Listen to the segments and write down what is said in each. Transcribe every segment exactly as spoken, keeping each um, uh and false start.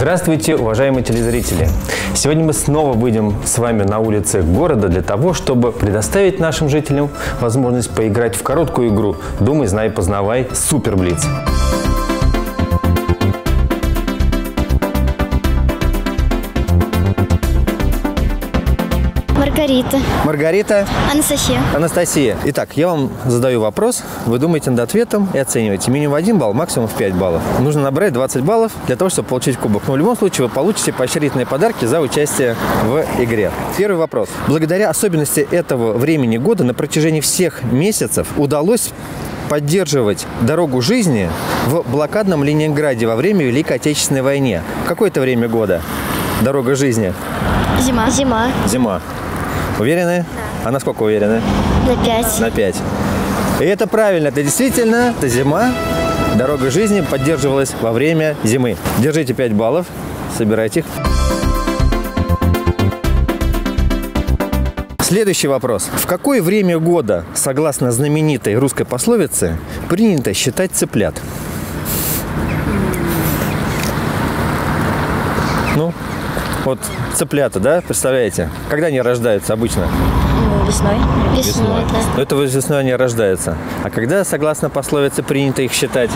Здравствуйте, уважаемые телезрители! Сегодня мы снова выйдем с вами на улицы города для того, чтобы предоставить нашим жителям возможность поиграть в короткую игру «Думай, знай, познавай. Супер Блиц». Маргарита. Маргарита. Анастасия. Анастасия. Итак, я вам задаю вопрос, вы думаете над ответом и оцениваете. Минимум один балл, максимум в пять баллов. Нужно набрать двадцать баллов для того, чтобы получить кубок. Но в любом случае вы получите поощрительные подарки за участие в игре. Первый вопрос. Благодаря особенности этого времени года на протяжении всех месяцев удалось поддерживать дорогу жизни в блокадном Ленинграде во время Великой Отечественной войны. В какое-то время года дорога жизни? Зима. Зима. Зима. Уверены? Да. А насколько уверены? На пять. На пять. И это правильно. Это действительно, это зима. Дорога жизни поддерживалась во время зимы. Держите пять баллов. Собирайте их. Следующий вопрос. В какое время года, согласно знаменитой русской пословице, принято считать цыплят? Ну, вот цыплята, да, представляете? Когда они рождаются обычно? Ну, весной. Весной, Весной. да. Но это весной они рождаются. А когда, согласно пословице, принято их считать?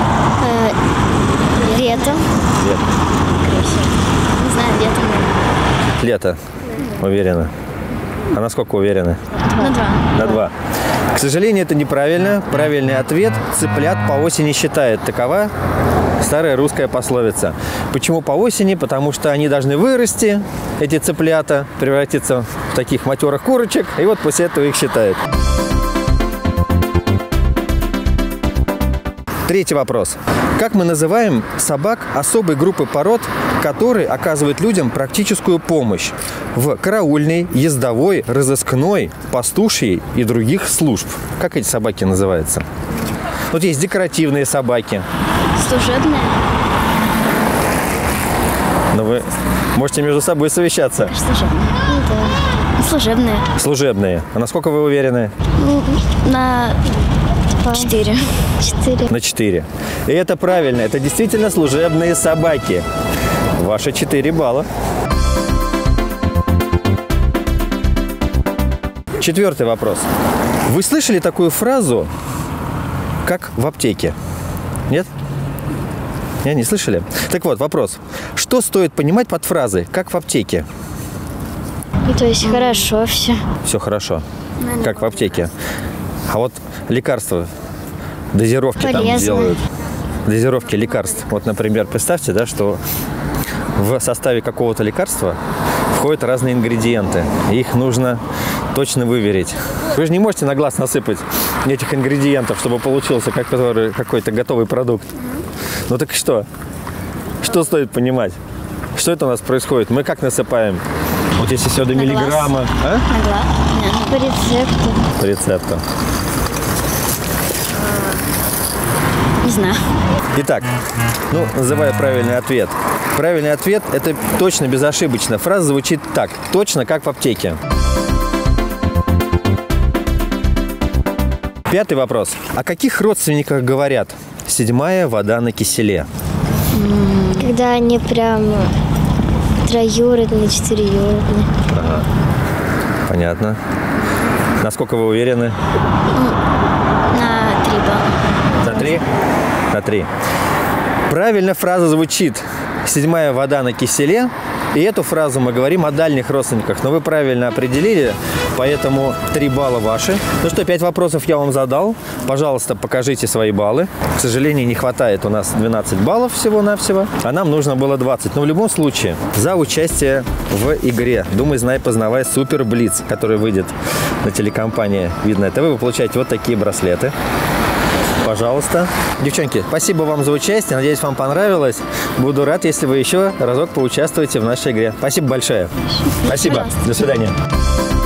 Э, летом. Лето. Не знаю, летом. Лето. Уверена. А насколько уверены? На два. На два. К сожалению, это неправильно. Правильный ответ – цыплят по осени считают. Такова старая русская пословица. Почему по осени? Потому что они должны вырасти, эти цыплята, превратиться в таких матерых курочек, и вот после этого их считают. Третий вопрос. Как мы называем собак особой группы пород, которые оказывают людям практическую помощь в караульной, ездовой, разыскной, пастушьей и других служб? Как эти собаки называются? Вот есть декоративные собаки. Служебная. Но вы можете между собой совещаться. Служебная. Ну, да. Служебная. Служебные. А насколько вы уверены? Ну, на четыре. Четыре. На четыре. И это правильно. Это действительно служебные собаки. Ваши четыре балла. Четвертый вопрос. Вы слышали такую фразу, как в аптеке? Нет? Нет, не слышали? Так вот, вопрос. Что стоит понимать под фразой «как в аптеке»? Ну, то есть хорошо все. Все хорошо. Как в аптеке. А вот лекарства, дозировки Полезно. Там делают. Дозировки лекарств. Вот, например, представьте, да, что в составе какого-то лекарства входят разные ингредиенты. Их нужно точно выверить. Вы же не можете на глаз насыпать этих ингредиентов, чтобы получился какой-то готовый продукт. Ну так что? Что стоит понимать? Что это у нас происходит? Мы как насыпаем? Вот если все до На миллиграмма. А? На глаз? Нет, по рецепту. По рецепту. Не знаю. Итак, ну, называю правильный ответ. Правильный ответ – это точно, безошибочно. Фраза звучит так. Точно, как в аптеке. Пятый вопрос. О каких родственниках говорят? Седьмая вода на киселе. Когда они прям троюродные, четыреюродные. Ага. Понятно. Насколько вы уверены? На три балла. На три? На три. Правильно фраза звучит «седьмая вода на киселе». И эту фразу мы говорим о дальних родственниках. Но вы правильно определили, поэтому три балла ваши. Ну что, пять вопросов я вам задал. Пожалуйста, покажите свои баллы. К сожалению, не хватает у нас двенадцать баллов всего-навсего, а нам нужно было двадцать. Но в любом случае, за участие в игре «Думай, знай, познавай. Супер Блиц», который выйдет на телекомпании Видное ТВ, вы получаете вот такие браслеты. Пожалуйста. Девчонки, спасибо вам за участие. Надеюсь, вам понравилось. Буду рад, если вы еще разок поучаствуете в нашей игре. Спасибо большое. Спасибо. До свидания.